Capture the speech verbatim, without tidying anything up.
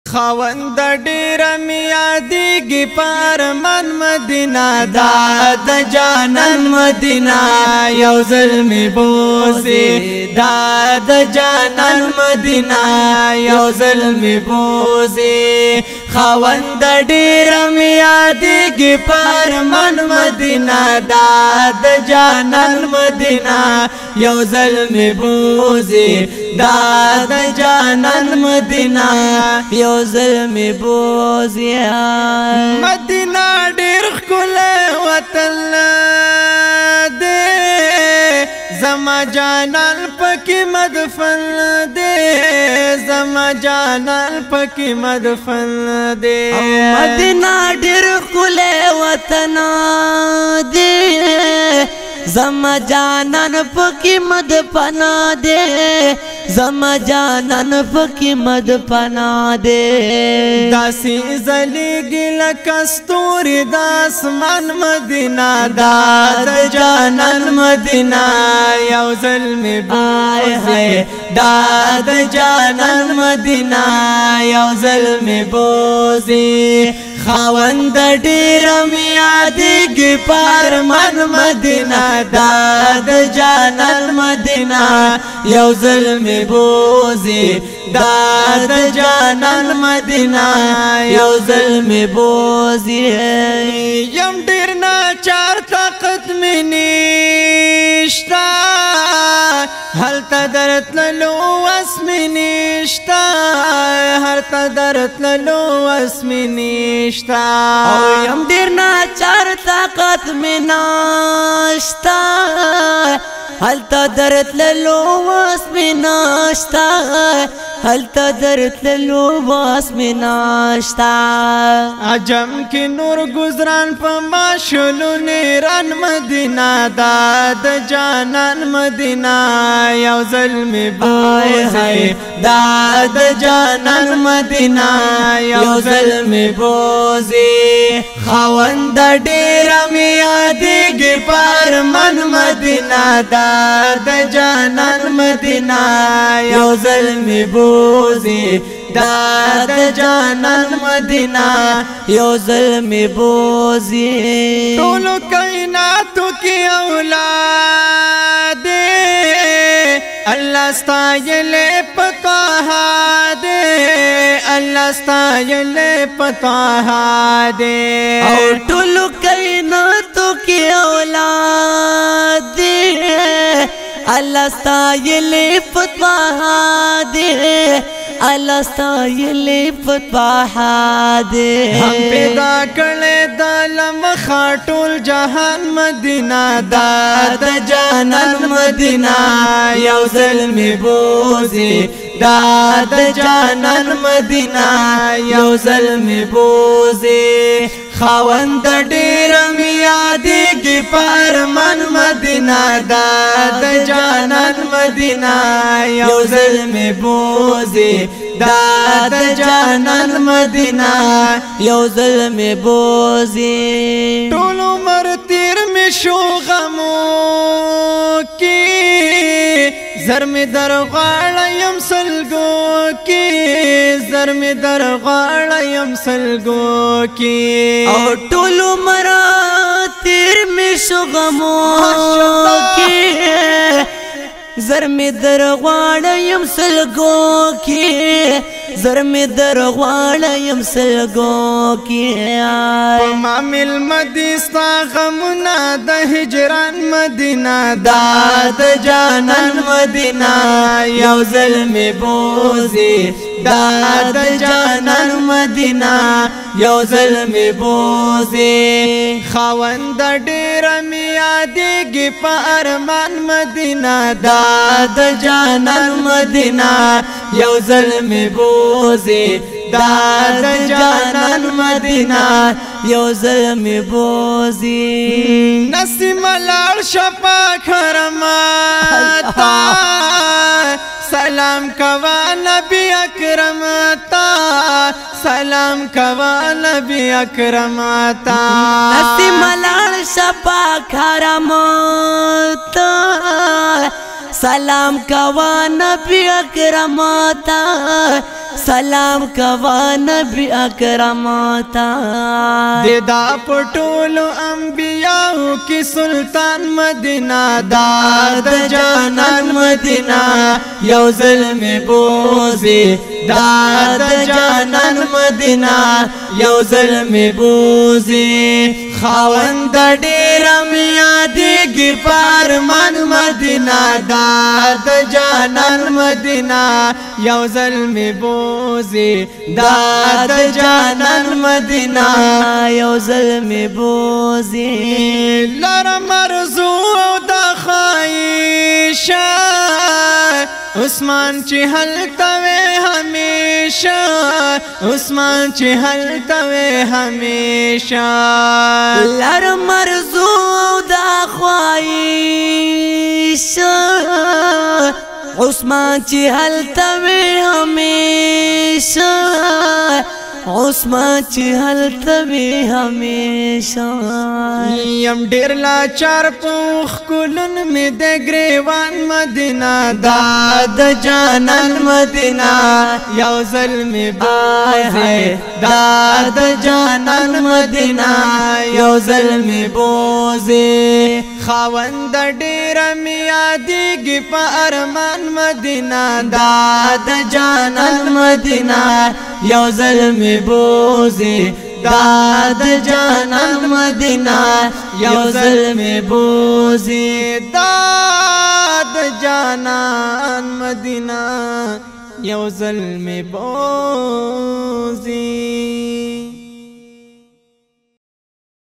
خوند ډیر می یادېږي پر من مدینه دا د جانان مدینه یو ځل می بوزي دا د جانان مدینه یو ځل می بوزي خوند ډیر می یادېږي پر من مدینه دا د جانان مدینه یو ځل می بوزي دا د جانان مدینه یو ځل می بوزي مدینه ډېر ښکلی وطن دی زما جانان پکې مدفن دی زما جانان پکې مدفن دی مدینه ډېر ښکلی وطن دی زما جانان پکې مدفن دی زما جانان پکې مدفن دی داسې ځلېږي لکه ستوري د اسمان مدینه دا د جانان مدینه یو ځل مې بوزي دا د جانان مدینه یو ځل مې بوزي خوند ډېر می یادېږي پر من مدینه دا د جانان مدینه یو ځل می بوزي دا د جانان مدینه یو ځل می بوزي یم ډېر ناچار طاقت مې نشته هلته درتللو وس مې نشته هلته درتللو وس مې نشته او یم ډېر ناچار طاقت مې نشته هلته درتللو وس مې نشته هلته درتللو وس مې نشته عجم کې نور گزران په ماشلو نیران مدینه دا د جانان مدینه یو ځل مې بوزي دا د جانان مدینه یو ځل مې بوزي خوند ډېر می یادېږي پر من مدینه دا د جانان مدینه یو ځل مې بوزي دا د جانان مدینه یو ځل مې بوزي ټولو کائناتو کې اولاد الله ستایلې پتاها دې الله ستایلې پتاها دې او ټولو کائناتو کې اولاد دې الله ستایلې پتاها دې الله ستایلې پتاها دې هم پیدا کړې د لمخه ټول جهان مدینه دا د جانان مدینه یو ځل مې بوزي دا د جانان مدینه یو ځل مې بوزي خوند ډېر می یادېږي پر من مدینه دا د جانان مدینه یو ځل مې بوزي دا د جانان مدینه یو ځل مې بوزي ټول عمر تیر مې شو غمو کې زر می در غاړم سلګو کې زر می در غاړم سلګو کې او ټول عمر تیر می شو غمو کې زر می در غاړم سلګو کې زر می در غاړم سلګو کې ما مل مدیستا غمنا د هجران مدینه دا د جانان مدینه یو ځل می بوزي دا د جانان مدینه یو ځل می بوزي خوند ډېر می یادېږي په ارمان مدینه دا د جانان مدینه یو ځل می بوزي دا د جانان مدینه یو ځل می بوزي نسیم لاړ شپه کرمتا سلام کوا نبی اکرم تا سلام کوا نبی اکرم تا نسیم لاړ شپه کرمتا सलाम कवा नबी अकरम ता सलाम कवा नबी अकरम ता देदा पटोलो अंबियाओ की सुल्तान मदीना दाद जानन मदीना यौजल में बोझे दाद जानन मदीना यौजल में बोझे खावंद डेरा मिया देगी पार मन मदीना दाद जानन मदीना यौजल में बोझे दाद जानन मदीना यौजल में बोझे लर मरजू दा ख्वाहिशा उस्मान चिहल तवे हमेशा उस्मान चिहल तवे हमेशा लर मरजू दा ख्वाहिशा उस्मान चिहल तवे हमेशा उस्मान चिहल तवे हमेशा यम डेर लाचार पुख कुलन में दे ग्रेवान मदीना दाद जानन मदीना यौजल में बोझे दाद जानन मदीना यौजल में बोझे खावंद डेर मिया देगी पारमान मदीना दाद जानन मदीना यौजल में बोझे दाद जानन मदीना यौजल में बोझे दाद जानन मदीना यौजल में बोझे।